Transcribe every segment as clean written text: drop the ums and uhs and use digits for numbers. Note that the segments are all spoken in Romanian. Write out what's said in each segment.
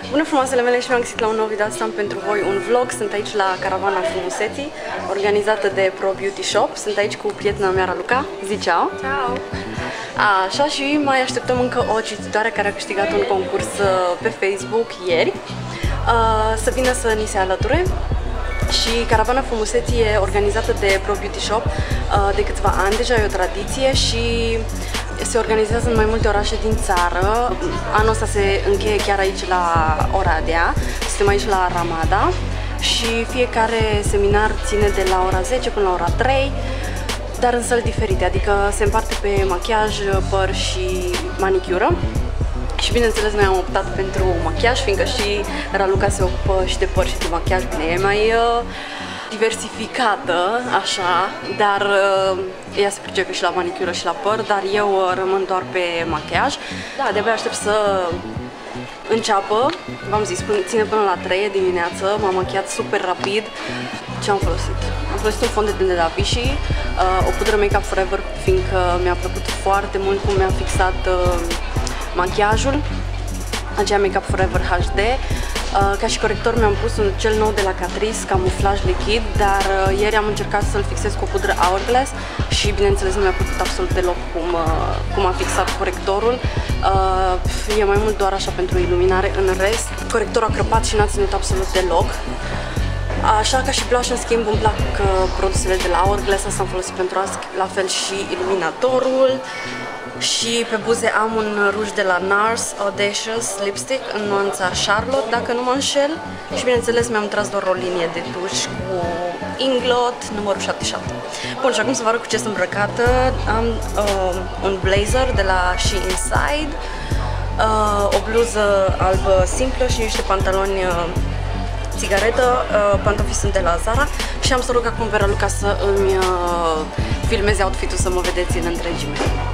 Bună frumoasele mele și mi-am găsit la un nou video. Asta am pentru voi un vlog. Sunt aici la Caravana Frumuseții, organizată de Pro Beauty Shop. Sunt aici cu prietena mea, Raluca. Zi ceau! Ciao! Așa, și mai așteptăm încă o cititoare care a câștigat un concurs pe Facebook ieri să vină să ni se alăture. Și Caravana Frumuseții e organizată de Pro Beauty Shop de câțiva ani, deja e o tradiție și se organizează în mai multe orașe din țară. Anul ăsta se încheie chiar aici la Oradea, suntem aici la Ramada și fiecare seminar ține de la ora 10 până la ora 3, dar în săli diferite, adică se împarte pe machiaj, păr și manicură. Și bineînțeles noi am optat pentru machiaj, fiindcă și Raluca se ocupă și de păr și de machiaj, bine, e mai diversificată, așa, dar ea se pricepe și la manicură și la păr, dar eu rămân doar pe machiaj. Da, de-abia aștept să înceapă, v-am zis, ține până la 3 dimineață, m-am machiat super rapid. Ce am folosit? Am folosit un fond de ten de la Vichy, o pudră Make Up Forever, fiindcă mi-a plăcut foarte mult cum mi-a fixat machiajul, aceea Make Up Forever HD. Ca și corector mi-am pus un cel nou de la Catrice, camuflaj lichid, dar ieri am încercat să-l fixez cu o pudră Hourglass și bineînțeles nu mi-a plăcut absolut deloc cum a fixat corectorul. E mai mult doar așa pentru iluminare, în rest corectorul a crăpat și n-a ținut absolut deloc. Așa, ca și blush, în schimb, îmi plac produsele de la Hourglass, asta am folosit pentru asta, la fel și iluminatorul. Și pe buze am un ruj de la NARS Audacious Lipstick în nuanța Charlotte, dacă nu mă înșel. Și bineînțeles mi-am tras doar o linie de tuș cu Inglot numărul 77. Bun, și acum să vă arăt cu ce sunt îmbrăcată. Am un blazer de la She Inside, o bluză albă simplă și niște pantaloni țigaretă, pantofii sunt de la Zara și am să rog acum pe Raluca să îmi filmeze outfit-ul să mă vedeți în întregime.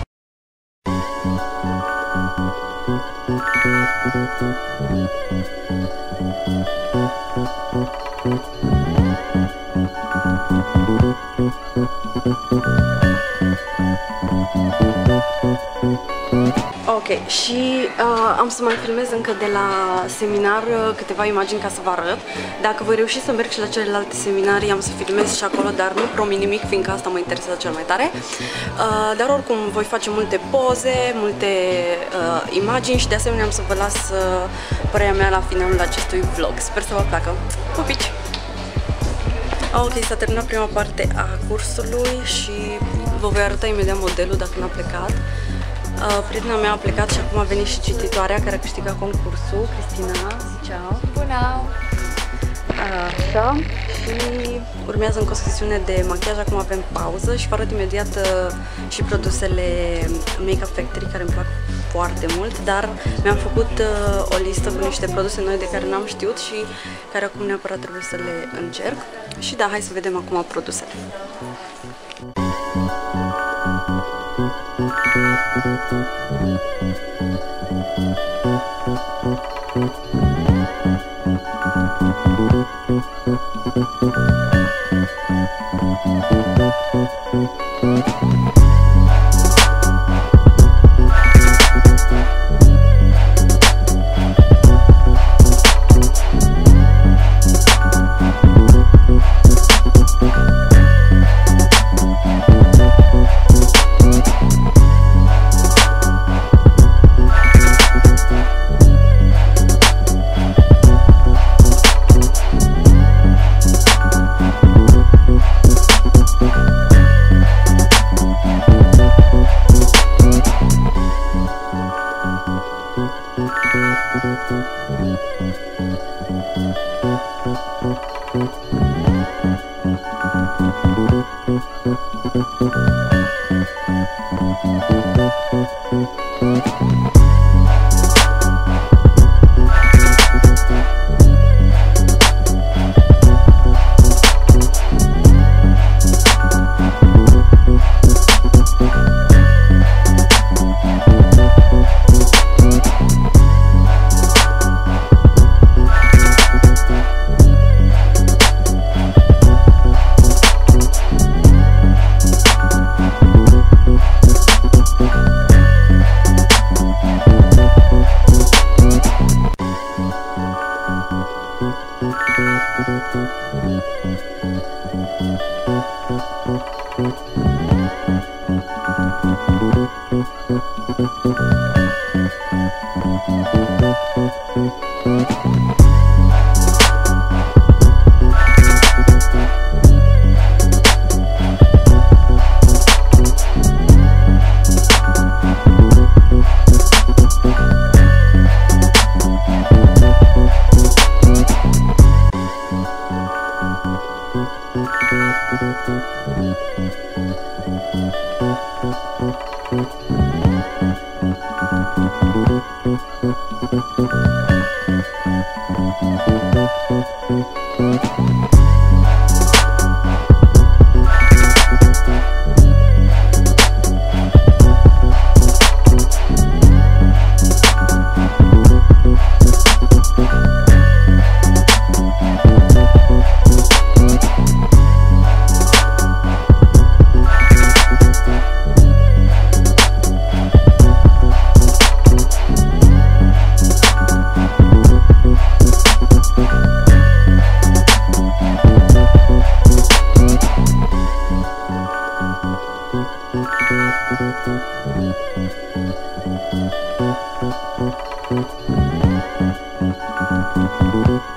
Ok, și am să mai filmez încă de la seminar câteva imagini ca să vă arăt. Dacă voi reuși să merg și la celelalte seminarii, am să filmez și acolo, dar nu promit nimic, fiindcă asta mă interesează cel mai tare. Dar oricum voi face multe poze, multe imagini și de asemenea am să vă las părerea mea la finalul acestui vlog. Sper să vă placă. Pupici! Ok, s-a terminat prima parte a cursului și vă voi arăta imediat modelul dacă n-a plecat. Prietena mea a plecat și acum a venit și cititoarea care a câștigat concursul, Cristina. Ciao! Bună! Așa, și urmează încă o sesiune de machiaj, acum avem pauză și vă arăt imediat și produsele Make Up Factory care îmi plac foarte mult, dar mi-am făcut o listă cu niște produse noi de care n-am știut și care acum neapărat trebuie să le încerc. Și da, hai să vedem acum produsele.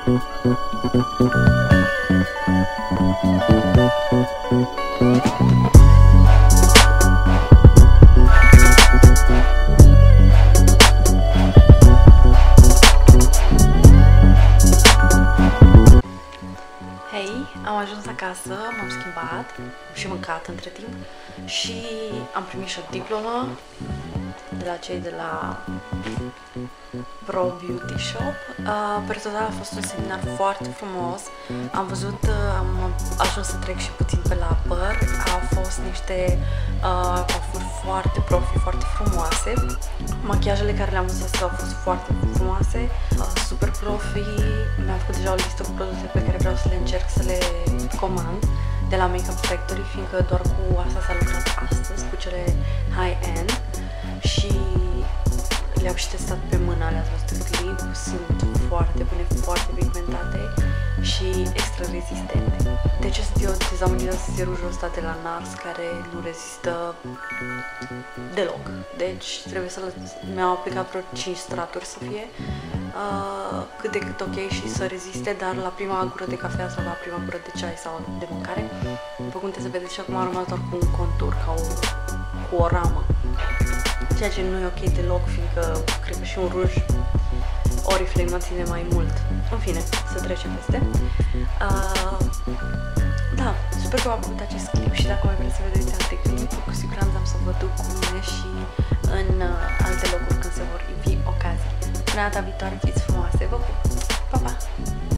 Am ajuns acasă, m-am schimbat și mâncat între timp și am primit și o diplomă de la cei de la Pro Beauty Shop. Per total a fost un seminar foarte frumos. Am văzut, am ajuns să trec și puțin pe la păr. Au fost niște coafuri foarte profi, foarte frumoase. Machiajele care le-am văzut au fost foarte frumoase, super profi. Mi-am făcut deja o listă cu produse pe care vreau să le încerc să le comand de la Makeup Factory, fiindcă doar cu asta s-a lucrat astăzi, cu cele high-end, și le-am și testat pe mână, le-ați văzut în clip, sunt foarte bune, foarte pigmentate și extra rezistente. De ce sunt eu dezamăgită să iau rujul ăsta de la NARS, care nu rezistă deloc. Deci trebuie să mi-am aplicat vreo 5 straturi să fie cât de cât ok și să reziste, dar la prima gură de cafea sau la prima gură de ceai sau de mâncare, după cum te se vede și acum am rămas doar cu un contur, ca cu o ramă. Ceea ce nu e ok deloc, fiindcă cred că și un ruj Oriflame mă ține mai mult. În fine, să trecem peste. Da, sper că v-a plăcut acest clip și dacă mai vreți să vedeți alte clipuri, cu siguranță am să vă duc cu mine și în alte locuri când se vor ivi ocazii. Până data viitoare, fiți frumoase, vă pup! Pa, pa!